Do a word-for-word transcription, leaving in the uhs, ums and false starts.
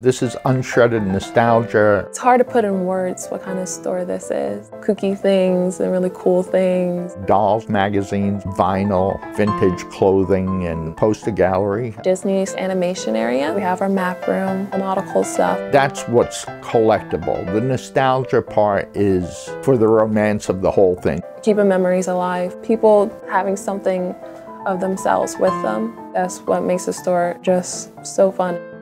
This is Unshredded Nostalgia. It's hard to put in words what kind of store this is. Kooky things and really cool things. Dolls, magazines, vinyl, vintage clothing, and poster gallery. Disney's animation area. We have our map room, nautical stuff. That's what's collectible. The nostalgia part is for the romance of the whole thing. Keeping memories alive. People having something of themselves with them. That's what makes the store just so fun.